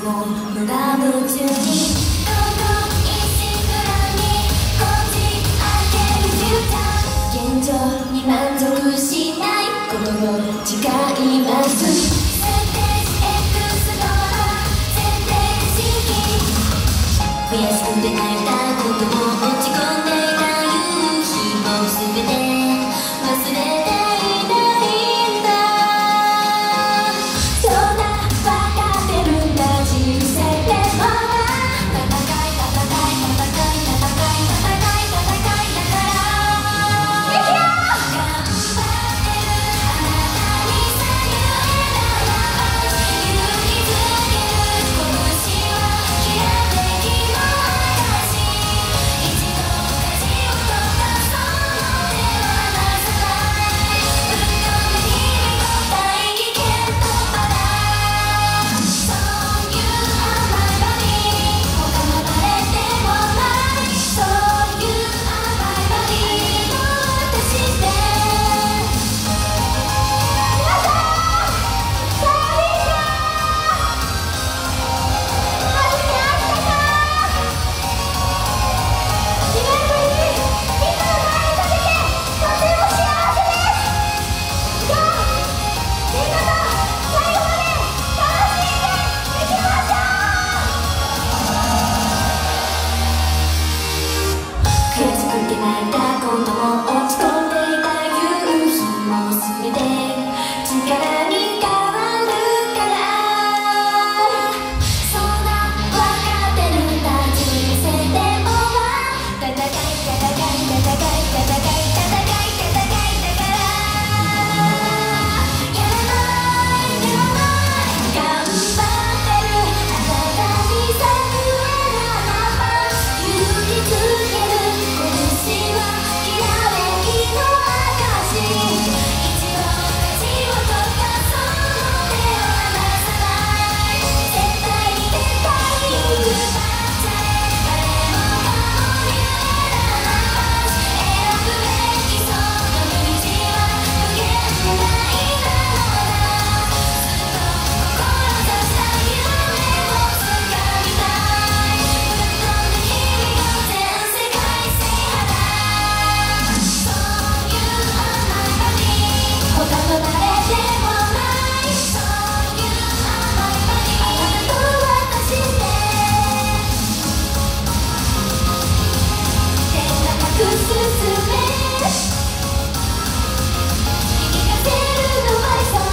を無我夢中にどんどん一心不乱にこじ開けるフューチャー現状に満足しないことを誓いますステージ X ドア設定式悔しくて泣いたことも落ち込んでいた夕日も全て忘れていないんだそんな分かってるんだ人生でも戦いだから頑張ってるあなたにさえ言えない勇気づける拳はきらめきの証一度舵を取ったその手は離さない運命に見応え危険とまだそういう甘い場に他の誰でもないそういう甘い場にも私って皆さんサラリーマン初めあったか2年ぶりにみんなの前に立ててとても幸せです今日みんなと最後まで楽しんでいきましょう悔しくて泣いたことも落ち込んでいた夕日も全て力に変わるからそんな分かってるんだ人生でも戦いだからやらない頑張ってるあなたにさえ言えない勇気づける拳はきらめきの証一度舵を取ったその手を離さない絶対に奪っちゃえ誰もがも言えない選ぶべきその道は無限大なのだずっと志した夢をつかみたいぶっ飛んで君を全世界制覇そういう甘い場に他の誰でもないそういう甘い場にあなたと私って手高く進め響かせるのはそう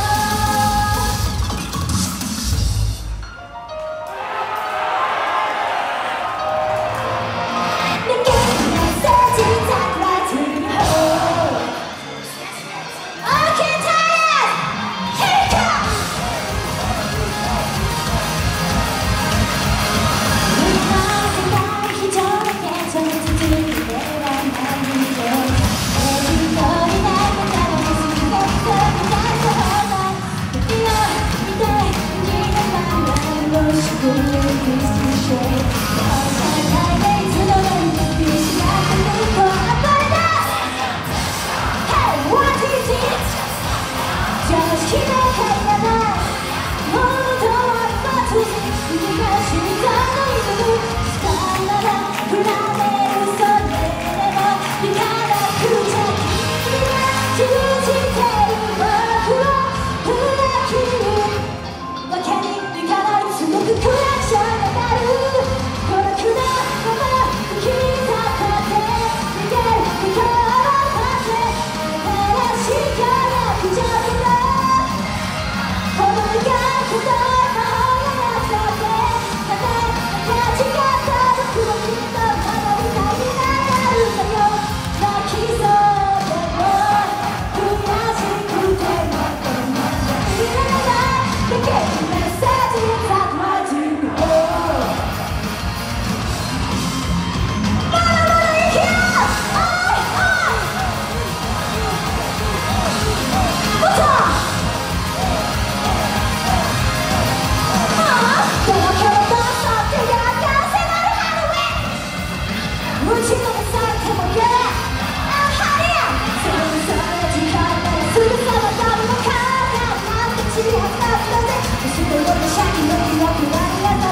Make it message that lights in your hole Okay, tired! Here it comes! 一人だけその続きではないよ一人だけ楽しくてそれがそうだ時を見て君のままの祝福しておさないでいつの間に見失ってると暴れ出す Hey, what is it? 常識で入らない本当は今突然君が心臓の糸に掴んだら振られるそれでも行かなくちゃ君が信じてる僕を裏切るわけにいかないすごくクラクションが鳴る孤独なまま吹き立って逃げることを待って新しいから不条件だほどいがこと魔法がなくたってただ間違った僕をきっと守りたいになるんだよ泣きそうでも悔しくてもこんなにいられないだけのメッセージthat might you hold まだまだいけよおいもっと届けを出さってやがせなるハロウィン打ちのめされてもやあはりやそのその時間ならすぐさま誰も考えなんて散りはずだぜ薄く折れシャキの記憶が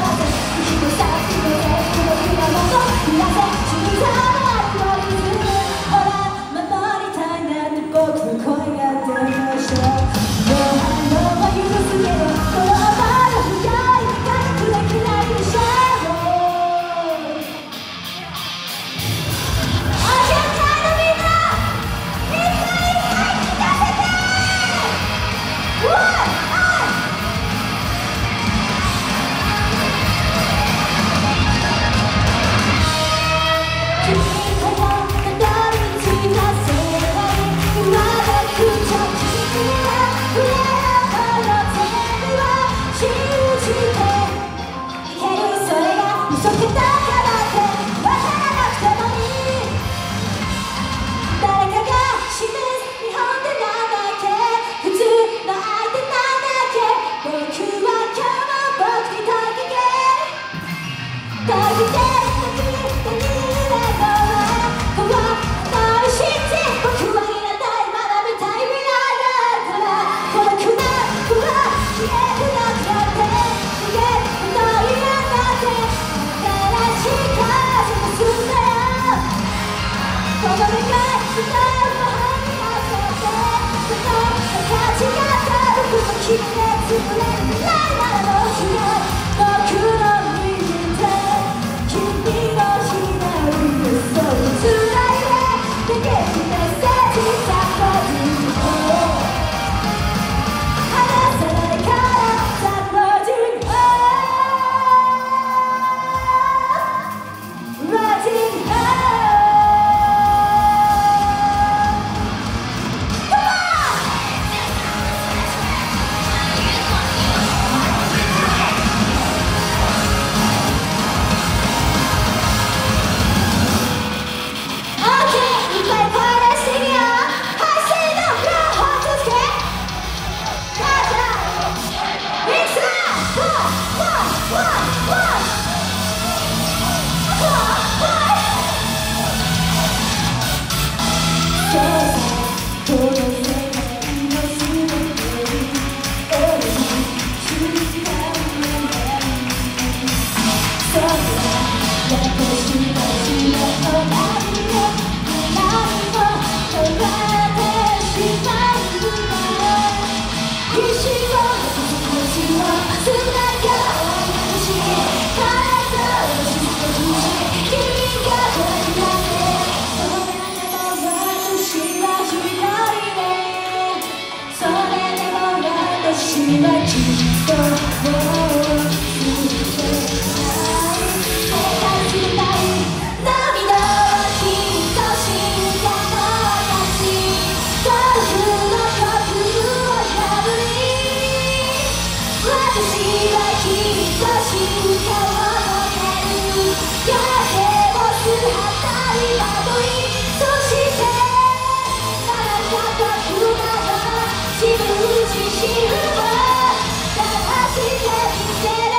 はきっともう過ぎてない世界中ない涙はきっと進化の証ゴルフの曲を破り私はきっと進化を求めるやけをする旗に惑いそしてあなたと不安は自分自身を騙してみせる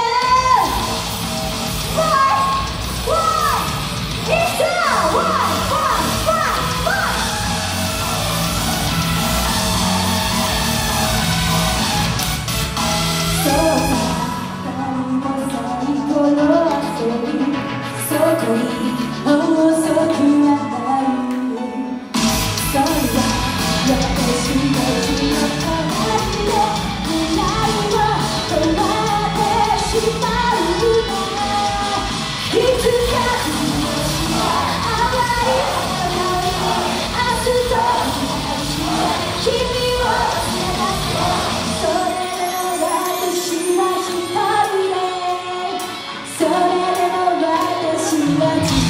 Why? Why? It's a why? Why? そうさ何も最後の遊びそこに遅くはないそれは私たちの隣で未来を終わってしまうないつか淡い花に明日と君を探すそれでも私は一人でそれでも私は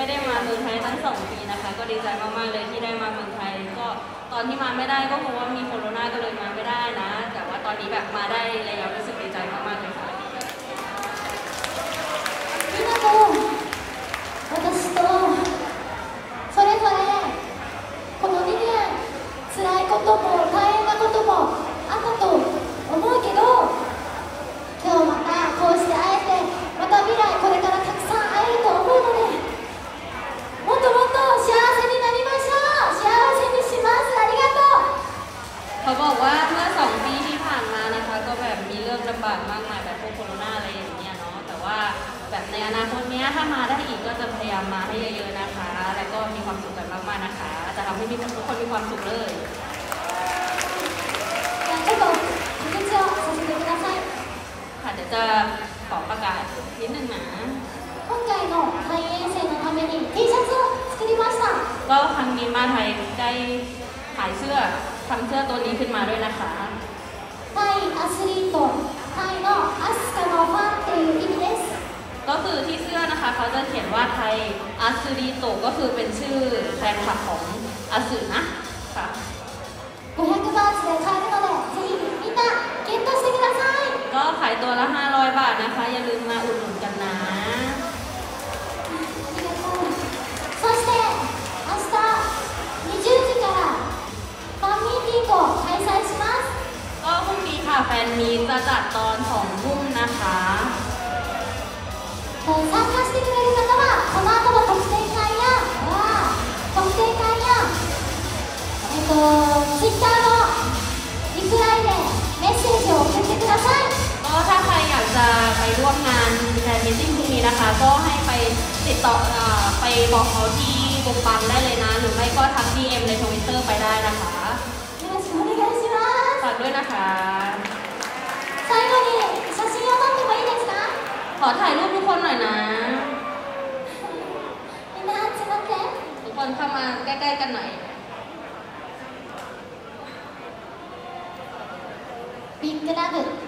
ได้มาเมืองไทยทั้ง2 ปีนะคะก็ดีใจมากๆเลยที่ได้มาเมืองไทยก็ตอนที่มาไม่ได้ก็เพราะว่ามีโควิดก็เลยมาไม่ได้นะแต่ว่าตอนนี้แบบมาได้แล้วรู้สึกดีใจมากๆเลยค่ะみんなと私とそれぞれこの2年辛いことも大変なこともあったと思うけど今日またこうして会えてまた未来これからたくさん会えると思うのでもっともっと幸せになりましょう幸せにしますありがとうเขาบอกว่าเมื่อ2 ปีที่ผ่านมานะคะก็แบบมีเรื่องลำบากมากมายแบบพวกโควิดอะไรอย่างเงี้ยเนาะแต่ว่าแบบในอนาคตเนี้ยถ้ามาได้อีกก็จะพยายามมาให้เยอะๆนะคะแล้วก็มีความสุขกันมากๆนะคะจะทำให้ทุกคนมีความสุขเลยちょっと告知をさせてくださいค่ะเดี๋ยวจะขอประกาศนิดนึงนะ今回のタイ遠征のために T シャツを作りましたก็ครั้งนี้มาไทยได้ขายเสื้อทำเสื้อตัวนี้ขึ้นมาด้วยนะคะタイアスリートタイのアスカのファンっていう意味ですก็คือที่เสื้อนะคะเขาจะเขียนว่าไทยอาซึริโตะก็คือเป็นชื่อแฟนคลับของอาสึนะค่ะ 500バーツで買えるのでぜひみんなゲットしてくださいก็ขายตัวละ500 บาทนะคะอย่าลืมมาอุดหนุนกันนะありがとうそして明日20時からファンミーティングを開催しますก็พรุ่งนี้ค่ะแฟนมีตจะจัดตอน2 ทุ่มนะคะ参加してくれる方はこの後の特典会やTwitter のリプライでメッセージを送ってくださいก็ถ้าใครอยากจะไปร่วมงานแฟนมีตติ้งพรุ่งนี้นะคะก็ให้ไปติดต่อไปบอกเขาที่บุกปังได้เลยนะหรือไม่ก็ทัก DM ใน Twitter ไปได้นะคะよろしくお願いしますฝากด้วยนะคะ最後に写真を撮ってもいいですかขอถ่ายรูปทุกคนหน่อยนะみんな集まってทุกคนเข้ามาใกล้ๆกันหน่อยビッグラブ